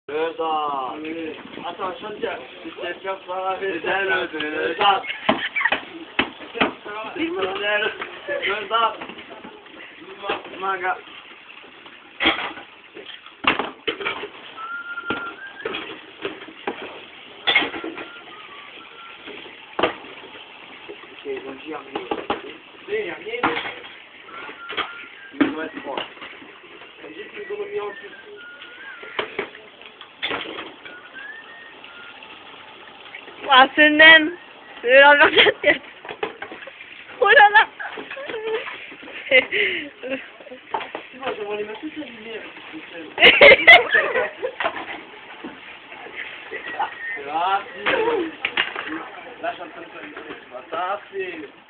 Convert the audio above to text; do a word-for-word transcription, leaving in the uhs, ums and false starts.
Dedans. Attends, je tiens. Je sais faire ça la vaisselle dedans. Personnel dedans. Manga. Ok, donc j'y arrive. Il n'y a rien. Il doit être fort. J'ai plus d'économie en dessous. Ah, c'est le même. C'est l'envers de la tête. Oh là là. C'est bon, je vais aller mettre toute la lumière. C'est là, là, je suis en train de faire une chose. Ça, c'est...